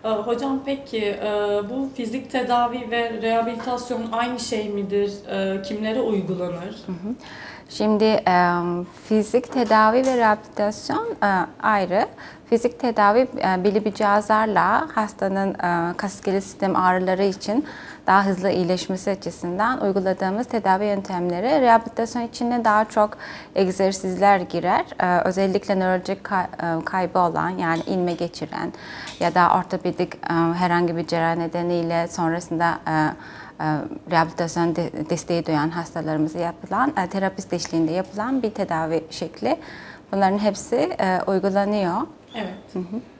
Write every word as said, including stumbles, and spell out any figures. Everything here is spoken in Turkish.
Ee, Hocam peki e, bu fizik tedavi ve rehabilitasyon aynı şey midir? E, Kimlere uygulanır? Şimdi e, fizik tedavi ve rehabilitasyon e, ayrı. Fizik tedavi e, belli bir cihazlarla hastanın e, kas iskelet sistem ağrıları için daha hızlı iyileşmesi açısından uyguladığımız tedavi yöntemleri. Rehabilitasyon içine daha çok egzersizler girer. E, özellikle nörolojik kay, e, kaybı olan, yani inme geçiren ya da ortopedik e, herhangi bir cerrahi nedeniyle sonrasında e, rehabilitasyon desteği duyan hastalarımıza yapılan, terapist eşliğinde yapılan bir tedavi şekli. Bunların hepsi uygulanıyor. Evet. Hı hı.